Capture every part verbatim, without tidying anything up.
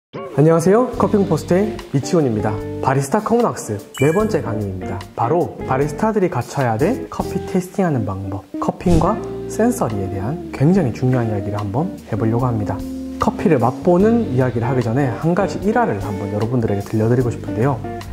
안녕하세요. 커피포스트의 이치훈입니다. 바리스타 커먼학습 네 번째 강의입니다. 바로 바리스타들이 갖춰야 될 커피 테이스팅하는 방법, 커핑과 센서리에 대한 굉장히 중요한 이야기를 한번 해보려고 합니다. 커피를 맛보는 이야기를 하기 전에 한 가지 일화를 한번 여러분들에게 들려드리고 싶은데요.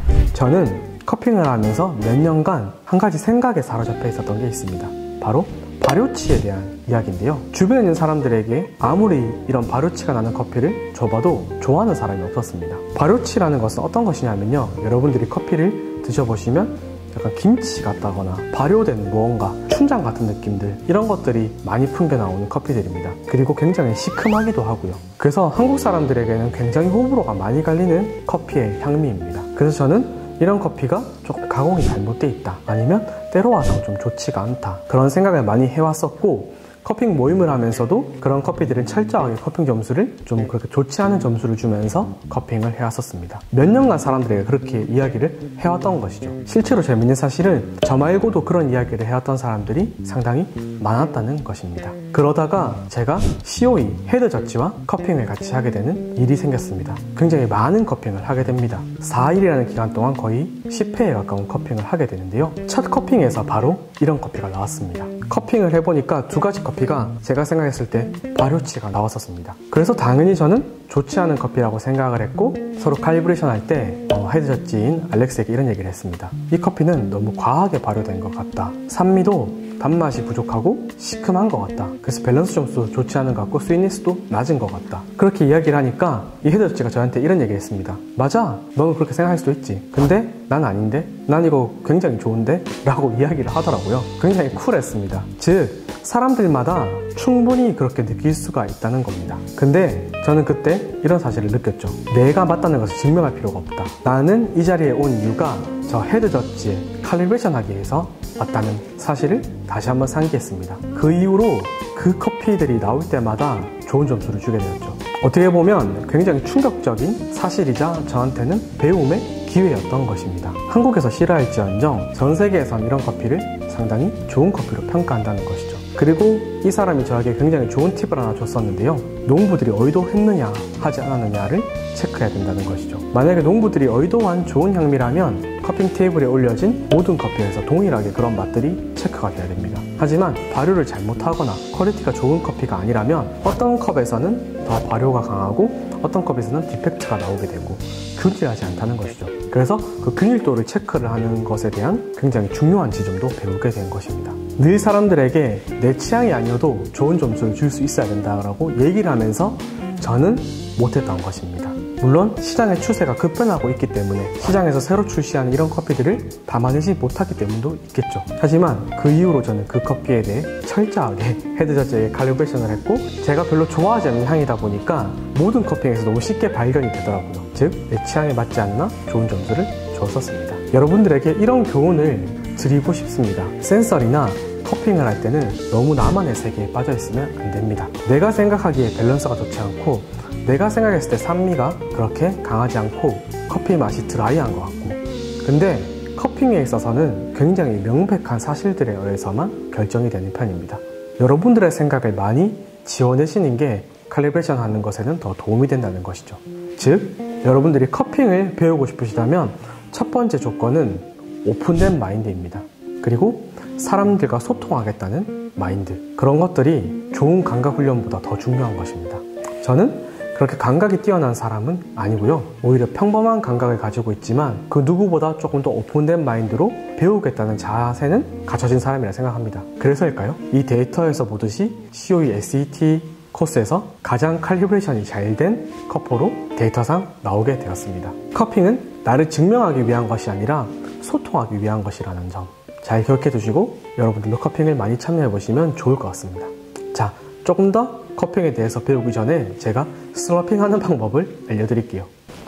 저는 커핑을 하면서 몇 년간 한 가지 생각에 사로잡혀 있었던 게 있습니다. 바로 발효치에 대한 이야기인데요. 주변에 있는 사람들에게 아무리 이런 발효치가 나는 커피를 줘봐도 좋아하는 사람이 없었습니다. 발효치라는 것은 어떤 것이냐면요, 여러분들이 커피를 드셔보시면 약간 김치 같다거나 발효된 무언가, 춘장 같은 느낌들, 이런 것들이 많이 풍겨 나오는 커피들입니다. 그리고 굉장히 시큼하기도 하고요. 그래서 한국 사람들에게는 굉장히 호불호가 많이 갈리는 커피의 향미입니다. 그래서 저는 이런 커피가 조금 가공이 잘못되어 있다, 아니면 때로 와서 좀 좋지가 않다, 그런 생각을 많이 해왔었고, 커핑 모임을 하면서도 그런 커피들은 철저하게 커핑 점수를 좀 그렇게 좋지 않은 점수를 주면서 커핑을 해왔었습니다. 몇 년간 사람들에게 그렇게 이야기를 해왔던 것이죠. 실제로 재밌는 사실은 저 말고도 그런 이야기를 해왔던 사람들이 상당히 많았다는 것입니다. 그러다가 제가 씨오이 헤드 저지와 커핑을 같이 하게 되는 일이 생겼습니다. 굉장히 많은 커핑을 하게 됩니다. 사 일이라는 기간 동안 거의 십 회에 가까운 커핑을 하게 되는데요. 첫 커핑에서 바로 이런 커피가 나왔습니다. 커핑을 해보니까 두 가지 커피가 제가 생각했을 때 발효치가 나왔었습니다. 그래서 당연히 저는 좋지 않은 커피라고 생각을 했고, 서로 칼리브레이션 할 때 어, 헤드 저지인 알렉스에게 이런 얘기를 했습니다. 이 커피는 너무 과하게 발효된 것 같다. 산미도 단맛이 부족하고 시큼한 것 같다. 그래서 밸런스 점수도 좋지 않은 것 같고 스위트니스도 낮은 것 같다. 그렇게 이야기를 하니까 이 헤드 저지가 저한테 이런 얘기를 했습니다. 맞아, 너는 그렇게 생각할 수도 있지. 근데 난 아닌데? 난 이거 굉장히 좋은데? 라고 이야기를 하더라고요. 굉장히 쿨했습니다. 즉, 사람들마다 충분히 그렇게 느낄 수가 있다는 겁니다. 근데 저는 그때 이런 사실을 느꼈죠. 내가 맞다는 것을 증명할 필요가 없다. 나는 이 자리에 온 이유가 저 헤드 저지에 칼리브레이션 하기 위해서 왔다는 사실을 다시 한번 상기했습니다. 그 이후로 그 커피들이 나올 때마다 좋은 점수를 주게 되었죠. 어떻게 보면 굉장히 충격적인 사실이자 저한테는 배움의 기회였던 것입니다. 한국에서 싫어할지언정 전 세계에선 이런 커피를 상당히 좋은 커피로 평가한다는 것이죠. 그리고 이 사람이 저에게 굉장히 좋은 팁을 하나 줬었는데요. 농부들이 의도했느냐 하지 않았느냐를 체크해야 된다는 것이죠. 만약에 농부들이 의도한 좋은 향미라면 커핑 테이블에 올려진 모든 커피에서 동일하게 그런 맛들이 체크가 돼야 됩니다. 하지만 발효를 잘못하거나 퀄리티가 좋은 커피가 아니라면 어떤 컵에서는 더 발효가 강하고 어떤 컵에서는 디펙트가 나오게 되고 균일하지 않다는 것이죠. 그래서 그 균일도를 체크를 하는 것에 대한 굉장히 중요한 지점도 배우게 된 것입니다. 늘 사람들에게 내 취향이 아니어도 좋은 점수를 줄 수 있어야 된다고 얘기를 하면서 저는 못했던 것입니다. 물론 시장의 추세가 급변하고 있기 때문에 시장에서 새로 출시하는 이런 커피들을 담아내지 못하기 때문도 있겠죠. 하지만 그 이후로 저는 그 커피에 대해 철저하게 헤드 저지에 칼리브레이션을 했고, 제가 별로 좋아하지 않는 향이다 보니까 모든 커피에서 너무 쉽게 발견이 되더라고요. 즉, 내 취향에 맞지 않나 좋은 점수를 줬었습니다. 여러분들에게 이런 교훈을 드리고 싶습니다. 센서리나 커핑을 할 때는 너무 나만의 세계에 빠져 있으면 안 됩니다. 내가 생각하기에 밸런스가 좋지 않고, 내가 생각했을 때 산미가 그렇게 강하지 않고 커피 맛이 드라이한 것 같고, 근데 커핑에 있어서는 굉장히 명백한 사실들에 의해서만 결정이 되는 편입니다. 여러분들의 생각을 많이 지워내시는 게 칼리브레이션 하는 것에는 더 도움이 된다는 것이죠. 즉, 여러분들이 커핑을 배우고 싶으시다면 첫 번째 조건은 오픈된 마인드입니다. 그리고 사람들과 소통하겠다는 마인드, 그런 것들이 좋은 감각 훈련보다 더 중요한 것입니다. 저는 그렇게 감각이 뛰어난 사람은 아니고요. 오히려 평범한 감각을 가지고 있지만 그 누구보다 조금 더 오픈된 마인드로 배우겠다는 자세는 갖춰진 사람이라 생각합니다. 그래서일까요? 이 데이터에서 보듯이 씨오이 에스이티 코스에서 가장 칼리브레이션이 잘 된 컵포로 데이터상 나오게 되었습니다. 커핑은 나를 증명하기 위한 것이 아니라 소통하기 위한 것이라는 점 잘 기억해 두시고 여러분들도 커핑을 많이 참여해 보시면 좋을 것 같습니다. 자, 조금 더 커핑에 대해서 배우기 전에 제가 슬러핑 하는 방법을 알려드릴게요.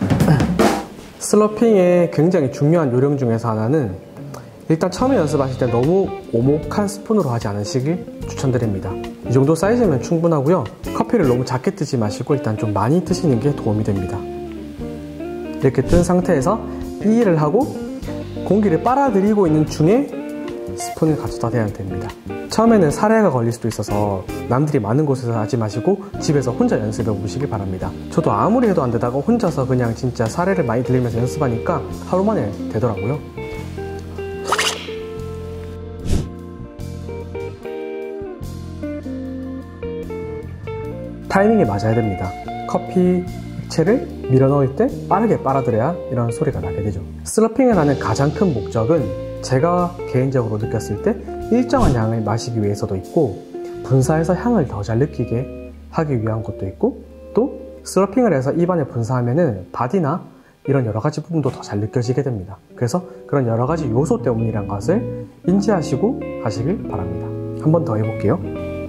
슬러핑의 굉장히 중요한 요령 중에서 하나는, 일단 처음에 연습하실 때 너무 오목한 스푼으로 하지 않으시길 추천드립니다. 이 정도 사이즈면 충분하고요. 커피를 너무 작게 뜨지 마시고 일단 좀 많이 뜨시는 게 도움이 됩니다. 이렇게 뜬 상태에서 이 일을 하고 공기를 빨아들이고 있는 중에 스푼을 가져다 대야 됩니다. 처음에는 사례가 걸릴 수도 있어서 남들이 많은 곳에서 하지 마시고 집에서 혼자 연습해 보시길 바랍니다. 저도 아무리 해도 안 되다가 혼자서 그냥 진짜 사례를 많이 들리면서 연습하니까 하루 만에 되더라고요. 타이밍이 맞아야 됩니다. 커피 액체를 밀어 넣을 때 빠르게 빨아들여야 이런 소리가 나게 되죠. 슬러핑을 하는 가장 큰 목적은 제가 개인적으로 느꼈을 때 일정한 양을 마시기 위해서도 있고, 분사해서 향을 더 잘 느끼게 하기 위한 것도 있고, 또 슬러핑을 해서 입안에 분사하면은 바디나 이런 여러 가지 부분도 더 잘 느껴지게 됩니다. 그래서 그런 여러 가지 요소 때문이란 것을 인지하시고 하시길 바랍니다. 한 번 더 해볼게요.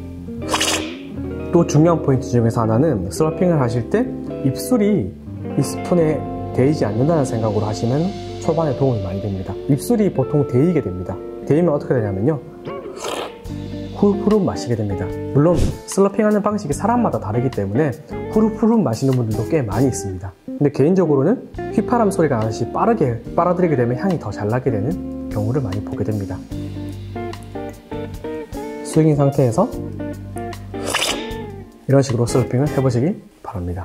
또 중요한 포인트 중에서 하나는 슬러핑을 하실 때 입술이 이 스푼에 데이지 않는다는 생각으로 하시면 초반에 도움이 많이 됩니다. 입술이 보통 데이게 됩니다. 데이면 어떻게 되냐면요, 후루후루 마시게 됩니다. 물론 슬러핑하는 방식이 사람마다 다르기 때문에 후루후루 마시는 분들도 꽤 많이 있습니다. 근데 개인적으로는 휘파람 소리가 나듯이 빠르게 빨아들이게 되면 향이 더 잘 나게 되는 경우를 많이 보게 됩니다. 숙인 상태에서 이런 식으로 슬러핑을 해보시기 바랍니다.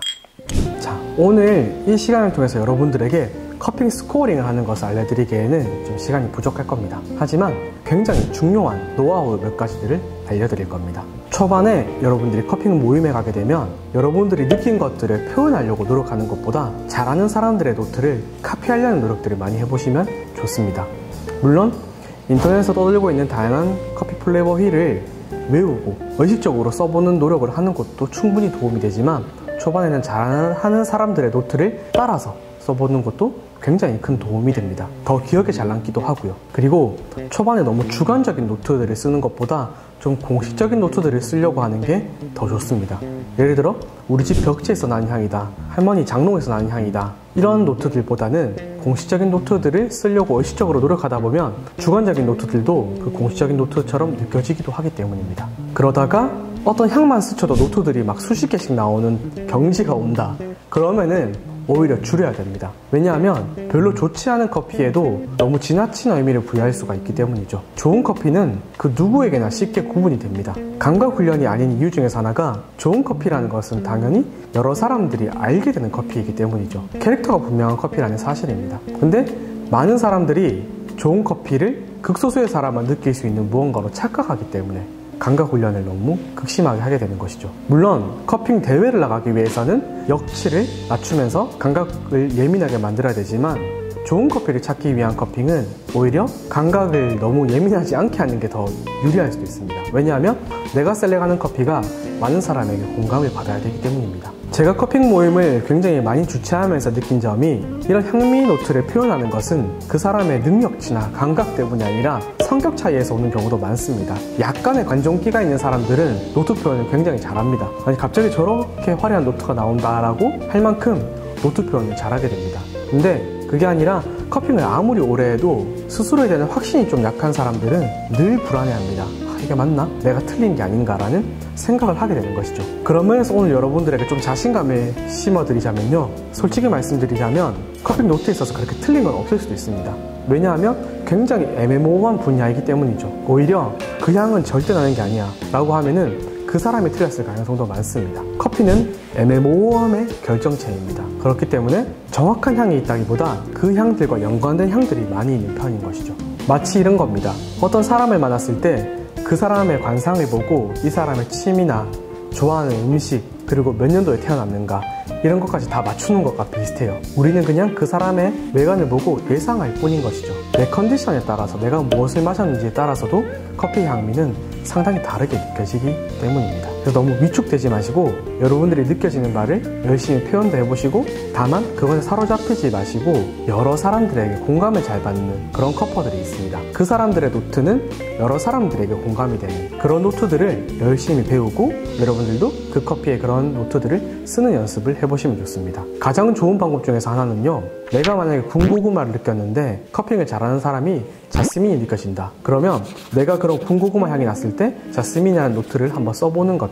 자, 오늘 이 시간을 통해서 여러분들에게 커피 스코어링을 하는 것을 알려드리기에는 좀 시간이 부족할 겁니다. 하지만 굉장히 중요한 노하우 몇 가지들을 알려드릴 겁니다. 초반에 여러분들이 커피 모임에 가게 되면 여러분들이 느낀 것들을 표현하려고 노력하는 것보다 잘하는 사람들의 노트를 카피하려는 노력들을 많이 해보시면 좋습니다. 물론 인터넷에서 떠돌고 있는 다양한 커피 플레이버 휠을 외우고 의식적으로 써보는 노력을 하는 것도 충분히 도움이 되지만, 초반에는 잘하는 사람들의 노트를 따라서 써보는 것도 굉장히 큰 도움이 됩니다. 더 기억에 잘 남기도 하고요. 그리고 초반에 너무 주관적인 노트들을 쓰는 것보다 좀 공식적인 노트들을 쓰려고 하는 게 더 좋습니다. 예를 들어 우리 집 벽지에서 나는 향이다, 할머니 장롱에서 나는 향이다, 이런 노트들보다는 공식적인 노트들을 쓰려고 의식적으로 노력하다 보면 주관적인 노트들도 그 공식적인 노트처럼 느껴지기도 하기 때문입니다. 그러다가 어떤 향만 스쳐도 노트들이 막 수십 개씩 나오는 경지가 온다, 그러면은 오히려 줄여야 됩니다. 왜냐하면 별로 좋지 않은 커피에도 너무 지나친 의미를 부여할 수가 있기 때문이죠. 좋은 커피는 그 누구에게나 쉽게 구분이 됩니다. 감각 훈련이 아닌 이유 중에서 하나가 좋은 커피라는 것은 당연히 여러 사람들이 알게 되는 커피이기 때문이죠. 캐릭터가 분명한 커피라는 사실입니다. 근데 많은 사람들이 좋은 커피를 극소수의 사람만 느낄 수 있는 무언가로 착각하기 때문에 감각 훈련을 너무 극심하게 하게 되는 것이죠. 물론 커핑 대회를 나가기 위해서는 역치를 낮추면서 감각을 예민하게 만들어야 되지만, 좋은 커피를 찾기 위한 커핑은 오히려 감각을 너무 예민하지 않게 하는 게 더 유리할 수도 있습니다. 왜냐하면 내가 셀렉하는 커피가 많은 사람에게 공감을 받아야 되기 때문입니다. 제가 커핑 모임을 굉장히 많이 주최하면서 느낀 점이, 이런 향미 노트를 표현하는 것은 그 사람의 능력치나 감각 때문이 아니라 성격 차이에서 오는 경우도 많습니다. 약간의 관종기가 있는 사람들은 노트 표현을 굉장히 잘합니다. 아니 갑자기 저렇게 화려한 노트가 나온다라고 할 만큼 노트 표현을 잘하게 됩니다. 근데 그게 아니라 커핑을 아무리 오래 해도 스스로에 대한 확신이 좀 약한 사람들은 늘 불안해합니다. 아, 이게 맞나? 내가 틀린 게 아닌가라는 생각을 하게 되는 것이죠. 그런 면에서 오늘 여러분들에게 좀 자신감을 심어드리자면요, 솔직히 말씀드리자면 커핑 노트에 있어서 그렇게 틀린 건 없을 수도 있습니다. 왜냐하면 굉장히 애매모호한 분야이기 때문이죠. 오히려 그 향은 절대 나는 게 아니야 라고 하면은 그 사람이 틀렸을 가능성도 많습니다. 커피는 애매모호함의 결정체입니다. 그렇기 때문에 정확한 향이 있다기보다 그 향들과 연관된 향들이 많이 있는 편인 것이죠. 마치 이런 겁니다. 어떤 사람을 만났을 때 그 사람의 관상을 보고 이 사람의 취미나 좋아하는 음식, 그리고 몇 년도에 태어났는가, 이런 것까지 다 맞추는 것과 비슷해요. 우리는 그냥 그 사람의 외관을 보고 예상할 뿐인 것이죠. 내 컨디션에 따라서 내가 무엇을 마셨는지에 따라서도 커피 향미는 상당히 다르게 느껴지기 때문입니다. 그래서 너무 위축되지 마시고 여러분들이 느껴지는 바를 열심히 표현도 해보시고, 다만 그것에 사로잡히지 마시고 여러 사람들에게 공감을 잘 받는 그런 커퍼들이 있습니다. 그 사람들의 노트는 여러 사람들에게 공감이 되는 그런 노트들을 열심히 배우고, 여러분들도 그 커피의 그런 노트들을 쓰는 연습을 해보시면 좋습니다. 가장 좋은 방법 중에서 하나는요, 내가 만약에 군고구마를 느꼈는데 커핑을 잘하는 사람이 자스민이 느껴진다. 그러면 내가 그런 군고구마 향이 났을 때 자스민이라는 노트를 한번 써보는 것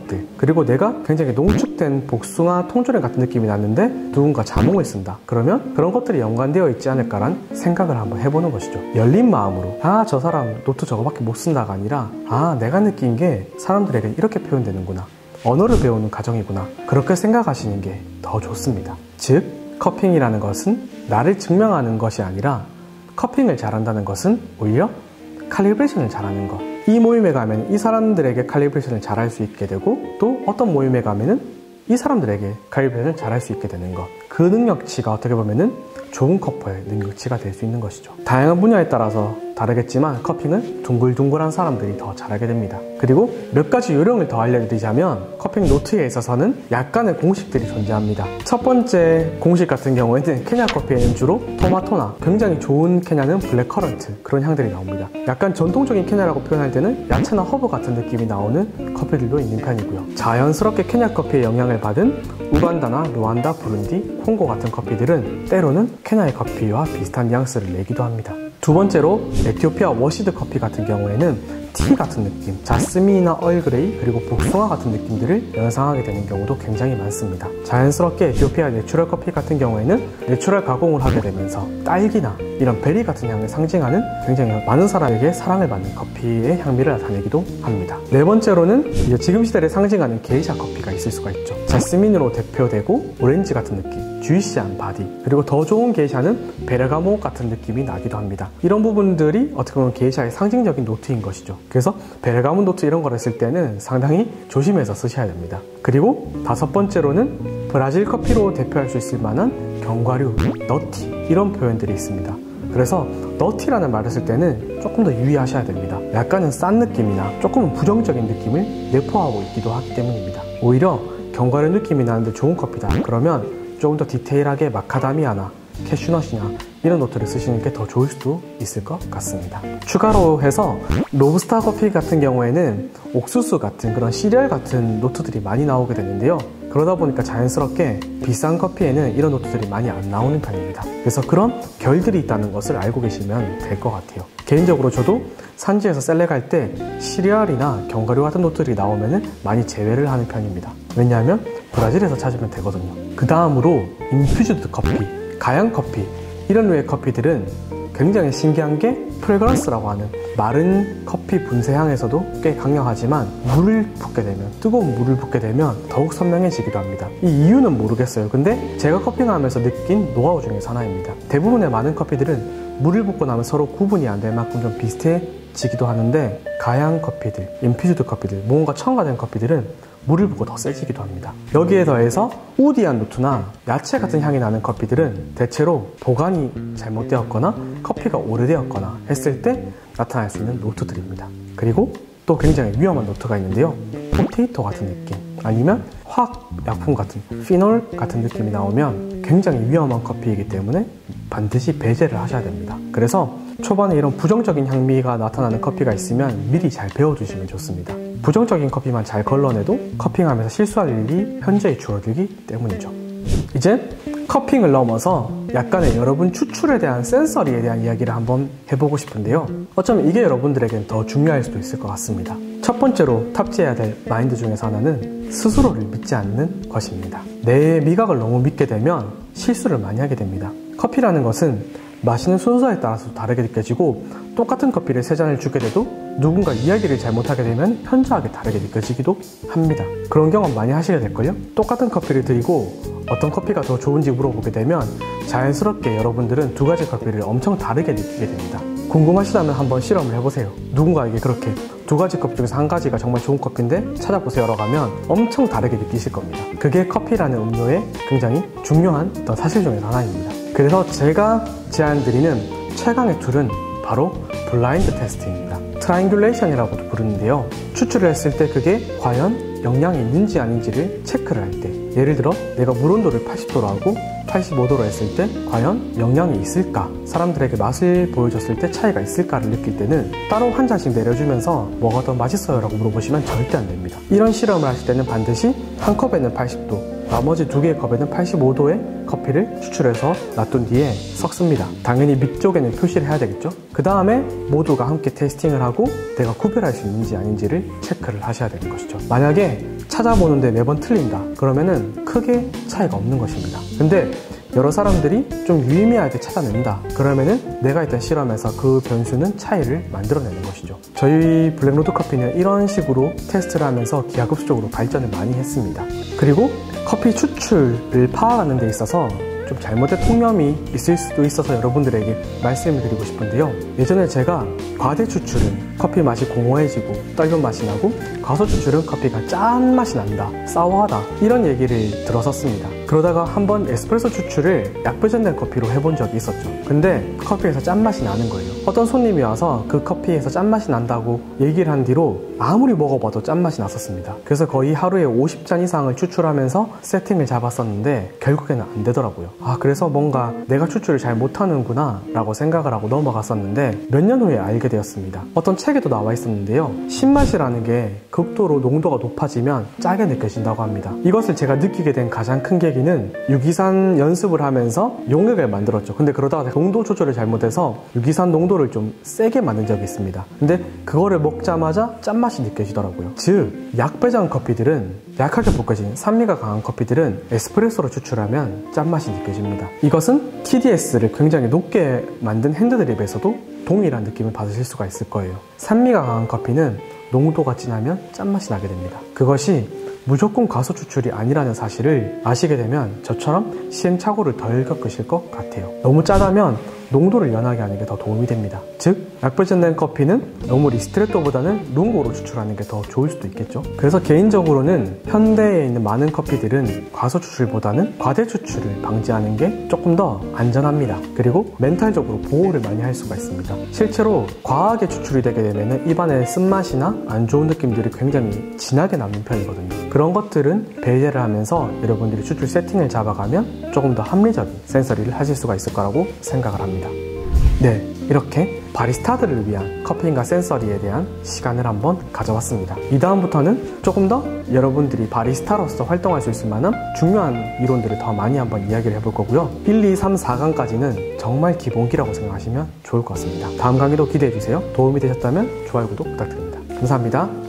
것들, 그리고 내가 굉장히 농축된 복숭아 통조림 같은 느낌이 났는데 누군가 자몽을 쓴다. 그러면 그런 것들이 연관되어 있지 않을까란 생각을 한번 해보는 것이죠. 열린 마음으로 아, 저 사람 노트 저거밖에 못 쓴다가 아니라 아, 내가 느낀 게 사람들에게 이렇게 표현되는구나, 언어를 배우는 과정이구나, 그렇게 생각하시는 게 더 좋습니다. 즉, 커핑이라는 것은 나를 증명하는 것이 아니라 커핑을 잘한다는 것은 오히려 칼리브레이션을 잘하는 것. 이 모임에 가면 이 사람들에게 칼리브레이션을 잘할 수 있게 되고, 또 어떤 모임에 가면은 이 사람들에게 칼리브레이션을 잘할 수 있게 되는 것. 그 능력치가 어떻게 보면은 좋은 커퍼의 능력치가 될 수 있는 것이죠. 다양한 분야에 따라서 다르겠지만 커핑은 둥글둥글한 사람들이 더 잘하게 됩니다. 그리고 몇 가지 요령을 더 알려드리자면, 커핑 노트에 있어서는 약간의 공식들이 존재합니다. 첫 번째 공식 같은 경우에는 케냐 커피에는 주로 토마토나 굉장히 좋은 케냐는 블랙커런트, 그런 향들이 나옵니다. 약간 전통적인 케냐라고 표현할 때는 야채나 허브 같은 느낌이 나오는 커피들도 있는 편이고요. 자연스럽게 케냐 커피의 영향을 받은 우간다나 루안다, 부룬디, 콩고 같은 커피들은 때로는 케냐의 커피와 비슷한 뉘앙스를 내기도 합니다. 두 번째로 에티오피아 워시드 커피 같은 경우에는 티 같은 느낌, 자스민이나 얼그레이, 그리고 복숭아 같은 느낌들을 연상하게 되는 경우도 굉장히 많습니다. 자연스럽게 에티오피아 내추럴 커피 같은 경우에는 내추럴 가공을 하게 되면서 딸기나 이런 베리 같은 향을 상징하는 굉장히 많은 사람에게 사랑을 받는 커피의 향미를 나타내기도 합니다. 네 번째로는 이제 지금 시대를 상징하는 게이샤 커피가 있을 수가 있죠. 자스민으로 대표되고 오렌지 같은 느낌, 주이시한 바디, 그리고 더 좋은 게이샤는 베르가모 같은 느낌이 나기도 합니다. 이런 부분들이 어떻게 보면 게이샤의 상징적인 노트인 것이죠. 그래서 베르가모 노트 이런 걸 했을 때는 상당히 조심해서 쓰셔야 됩니다. 그리고 다섯 번째로는 브라질 커피로 대표할 수 있을 만한 견과류, 너티, 이런 표현들이 있습니다. 그래서 너티라는 말을 쓸 때는 조금 더 유의하셔야 됩니다. 약간은 싼 느낌이나 조금은 부정적인 느낌을 내포하고 있기도 하기 때문입니다. 오히려 견과류 느낌이 나는데 좋은 커피다 그러면 조금 더 디테일하게 마카다미아나 캐슈넛이나 이런 노트를 쓰시는 게 더 좋을 수도 있을 것 같습니다. 추가로 해서 로부스타 커피 같은 경우에는 옥수수 같은 그런 시리얼 같은 노트들이 많이 나오게 되는데요. 그러다 보니까 자연스럽게 비싼 커피에는 이런 노트들이 많이 안 나오는 편입니다. 그래서 그런 결들이 있다는 것을 알고 계시면 될 것 같아요. 개인적으로 저도 산지에서 셀렉 할 때 시리얼이나 견과류 같은 노트들이 나오면 많이 제외를 하는 편입니다. 왜냐하면 브라질에서 찾으면 되거든요. 그 다음으로 인퓨즈드 커피, 가양 커피, 이런 류의 커피들은 굉장히 신기한 게 프레그런스라고 하는 마른 커피 분쇄향에서도 꽤 강력하지만 물을 붓게 되면, 뜨거운 물을 붓게 되면 더욱 선명해지기도 합니다. 이 이유는 모르겠어요. 근데 제가 커핑하면서 느낀 노하우 중에서 하나입니다. 대부분의 많은 커피들은 물을 붓고 나면 서로 구분이 안 될 만큼 좀 비슷해지기도 하는데, 가양 커피들, 인퓨즈드 커피들, 뭔가 첨가된 커피들은 물을 붓고 더 세지기도 합니다. 여기에 더해서 우디한 노트나 야채 같은 향이 나는 커피들은 대체로 보관이 잘못되었거나 커피가 오래되었거나 했을 때 나타날 수 있는 노트들입니다. 그리고 또 굉장히 위험한 노트가 있는데요. 포테이토 같은 느낌, 아니면 화학 약품 같은 피놀 같은 느낌이 나오면 굉장히 위험한 커피이기 때문에 반드시 배제를 하셔야 됩니다. 그래서 초반에 이런 부정적인 향미가 나타나는 커피가 있으면 미리 잘 배워두시면 좋습니다. 부정적인 커피만 잘 걸러내도 커핑하면서 실수할 일이 현저히 줄어들기 때문이죠. 이제 커핑을 넘어서 약간의 여러분 추출에 대한 센서리에 대한 이야기를 한번 해보고 싶은데요. 어쩌면 이게 여러분들에겐 더 중요할 수도 있을 것 같습니다. 첫 번째로 탑재해야 될 마인드 중에서 하나는 스스로를 믿지 않는 것입니다. 내 미각을 너무 믿게 되면 실수를 많이 하게 됩니다. 커피라는 것은 마시는 순서에 따라서 다르게 느껴지고, 똑같은 커피를 세 잔을 주게 돼도 누군가 이야기를 잘못하게 되면 현저하게 다르게 느껴지기도 합니다. 그런 경험 많이 하시게 될걸요? 똑같은 커피를 드리고 어떤 커피가 더 좋은지 물어보게 되면 자연스럽게 여러분들은 두 가지 커피를 엄청 다르게 느끼게 됩니다. 궁금하시다면 한번 실험을 해보세요. 누군가에게 그렇게 두 가지 커피 중에서 한 가지가 정말 좋은 커피인데 찾아보세요라고 하면 엄청 다르게 느끼실 겁니다. 그게 커피라는 음료의 굉장히 중요한 어떤 사실 중에서 하나입니다. 그래서 제가 제안드리는 최강의 툴은 바로 블라인드 테스트입니다. 트라이앵귤레이션이라고도 부르는데요. 추출을 했을 때 그게 과연 영양이 있는지 아닌지를 체크를 할 때, 예를 들어 내가 물 온도를 팔십 도로 하고 팔십오 도로 했을 때 과연 영양이 있을까, 사람들에게 맛을 보여줬을 때 차이가 있을까를 느낄 때는 따로 한 잔씩 내려주면서 뭐가 더 맛있어요 라고 물어보시면 절대 안 됩니다. 이런 실험을 하실 때는 반드시 한 컵에는 팔십 도, 나머지 두 개의 컵에는 팔십오 도의 커피를 추출해서 놔둔 뒤에 섞습니다. 당연히 밑쪽에는 표시를 해야 되겠죠. 그 다음에 모두가 함께 테이스팅을 하고 내가 구별할 수 있는지 아닌지를 체크를 하셔야 되는 것이죠. 만약에 찾아보는데 매번 틀린다 그러면은 크게 차이가 없는 것입니다. 근데 여러 사람들이 좀 유의미하게 찾아낸다 그러면은 내가 했던 실험에서 그 변수는 차이를 만들어내는 것이죠. 저희 블랙로드 커피는 이런 식으로 테스트를 하면서 기하급수적으로 발전을 많이 했습니다. 그리고 커피 추출을 파악하는 데 있어서 좀 잘못된 통념이 있을 수도 있어서 여러분들에게 말씀을 드리고 싶은데요. 예전에 제가 과대 추출은 커피 맛이 공허해지고 딸기 맛이 나고 과소 추출은 커피가 짠 맛이 난다, 사워하다 이런 얘기를 들었었습니다. 그러다가 한번 에스프레소 추출을 약배전된 커피로 해본 적이 있었죠. 근데 그 커피에서 짠맛이 나는 거예요. 어떤 손님이 와서 그 커피에서 짠맛이 난다고 얘기를 한 뒤로 아무리 먹어봐도 짠맛이 났었습니다. 그래서 거의 하루에 오십 잔 이상을 추출하면서 세팅을 잡았었는데 결국에는 안 되더라고요. 아, 그래서 뭔가 내가 추출을 잘 못하는구나 라고 생각을 하고 넘어갔었는데 몇 년 후에 알게 되었습니다. 어떤 책에도 나와 있었는데요. 신맛이라는 게 극도로 농도가 높아지면 짜게 느껴진다고 합니다. 이것을 제가 느끼게 된 가장 큰 계기는 유기산 연습을 하면서 용액을 만들었죠. 근데 그러다가 농도 조절을 잘못해서 유기산 농도를 좀 세게 만든 적이 있습니다. 근데 그거를 먹자마자 짠맛이 느껴지더라고요. 즉 약배장 커피들은 약하게 볶아진 산미가 강한 커피들은 에스프레소로 추출하면 짠맛이 느껴집니다. 이것은 티디에스를 굉장히 높게 만든 핸드드립에서도 동일한 느낌을 받으실 수가 있을 거예요. 산미가 강한 커피는 농도가 진하면 짠맛이 나게 됩니다. 그것이 무조건 과소 추출이 아니라는 사실을 아시게 되면 저처럼 시행착오를 덜 겪으실 것 같아요. 너무 짜다면 농도를 연하게 하는 게 더 도움이 됩니다. 즉 약배전된 커피는 너무 리스트레토보다는 룽고로 추출하는 게 더 좋을 수도 있겠죠. 그래서 개인적으로는 현대에 있는 많은 커피들은 과소 추출보다는 과대 추출을 방지하는 게 조금 더 안전합니다. 그리고 멘탈적으로 보호를 많이 할 수가 있습니다. 실제로 과하게 추출이 되게 되면 입안에 쓴맛이나 안 좋은 느낌들이 굉장히 진하게 남는 편이거든요. 그런 것들은 배제를 하면서 여러분들이 추출 세팅을 잡아가면 조금 더 합리적인 센서리를 하실 수가 있을 거라고 생각을 합니다. 네, 이렇게 바리스타들을 위한 커피인가 센서리에 대한 시간을 한번 가져봤습니다. 이 다음부터는 조금 더 여러분들이 바리스타로서 활동할 수 있을 만한 중요한 이론들을 더 많이 한번 이야기를 해볼 거고요. 일, 이, 삼, 사 강까지는 정말 기본기라고 생각하시면 좋을 것 같습니다. 다음 강의도 기대해주세요. 도움이 되셨다면 좋아요, 구독 부탁드립니다. 감사합니다.